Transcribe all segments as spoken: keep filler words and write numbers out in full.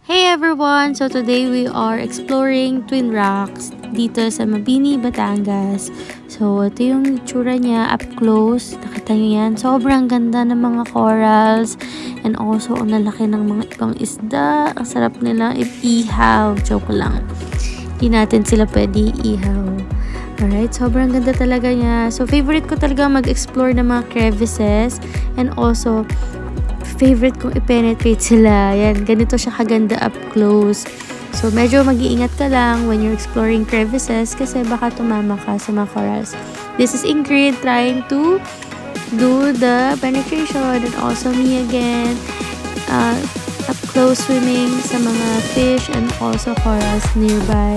Hey everyone! So today we are exploring Twin Rocks dito sa Mabini, Batangas. So ito yung itsura niya up close. Nakita nyo yan. Sobrang ganda ng mga corals. And also, ang lalaki ng mga ibang isda. Ang sarap nila i-ihaw. Joke lang. Hindi natin sila pwede i-ihaw. Alright, sobrang ganda talaga niya. So favorite ko talaga mag-explore ng mga crevices. And also, favorite kong i-penetrate sila. Yan, ganito siya kaganda up close. So, medyo mag-iingat ka lang when you're exploring crevices kasi baka tumama ka sa mga corals. This is Ingrid trying to do the penetration, and also me again uh, up close swimming sa mga fish and also corals nearby.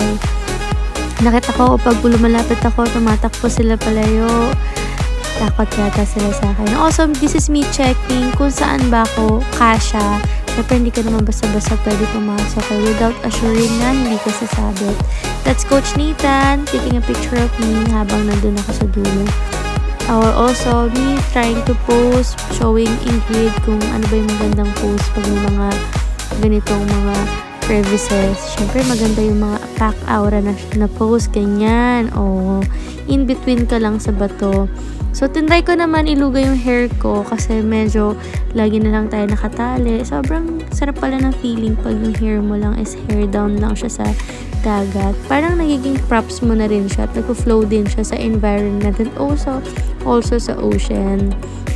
Nakita ko pag lumalapit ako, tumatakbo sila palayo. Takot yata sila sa akin. Also, this is me checking kung saan ba ako kasha. Siyempre, hindi ka naman basta-basta pwede pumasok eh, without assuring na hindi ka sasabit. That's Coach Nathan taking a picture of me habang nandun ako sa dulo. Uh, also, me trying to pose, showing Ingrid kung ano ba yung magandang pose pag may mga ganitong mga crevices. Siyempre, maganda yung mga pack aura na, na pose, ganyan. O, in between ka lang sa bato. So, tinry ko naman ilugay yung hair ko kasi medyo lagi na lang tayo nakatali. Sobrang sarap pala ng feeling pag yung hair mo lang is hair down lang siya sa dagat. Parang nagiging props mo na rin siya at nag-flow din siya sa environment and also, also sa ocean.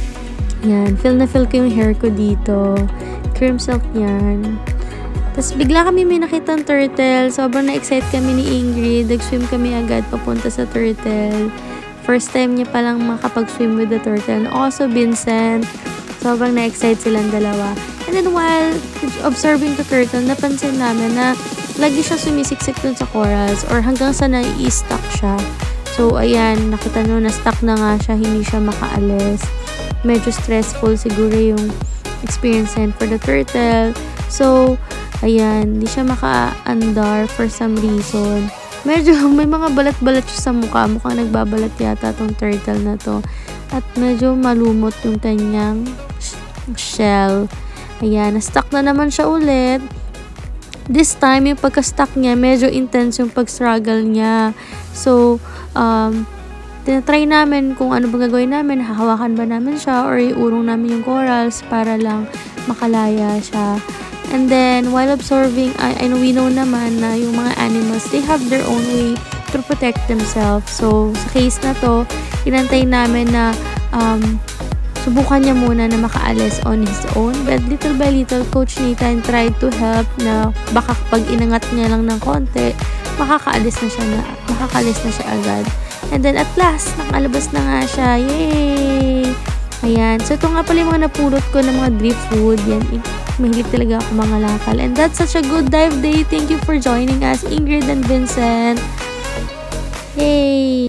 Yan. Feel na feel ko yung hair ko dito. Cream silk yan. Tapos bigla kami may nakitang turtle. Sobrang na-excite kami ni Ingrid. Nag-swim kami agad papunta sa turtle. First time niya palang makapag-swim with the turtle. And also Vincent. Sobrang na-excite silang dalawa. And then while observing the turtle, napansin namin na lagi siya sumisiksik dun sa corals or hanggang sa nai-stuck siya. So ayan, nakita nyo na stuck na nga siya. Hindi siya makaalis. Medyo stressful siguro yung experience for the turtle. So ayan, hindi siya maka-andar for some reason. Medyo may mga balat-balat siya sa mukha. Mukhang nagbabalat yata tong turtle na to. At medyo malumot yung kanyang shell. Ayan, na-stuck na naman siya ulit. This time, yung pagka-stuck niya, medyo intense yung pag-struggle niya. So, um, tinatry namin kung ano bang gagawin namin. Hahawakan ba namin siya or iurong namin yung corals para lang makalaya siya. And then, while observing, I, I know we know naman na yung mga animals, they have their own way to protect themselves. So, sa case na to, inantay namin na um, subukan niya muna na makaalis on his own. But little by little, Coach Nathan tried to help na baka pag inangat niya lang ng konti, makakaalis na siya na, makakaalis na siya agad. And then, at last, nakalabas na nga siya. Yay! Ayan. So, ito nga pala yung mga napulot ko ng mga driftwood. Yan. Mahilig talaga ako mga lakal. And that's such a good dive day. Thank you for joining us, Ingrid and Vincent. Yay!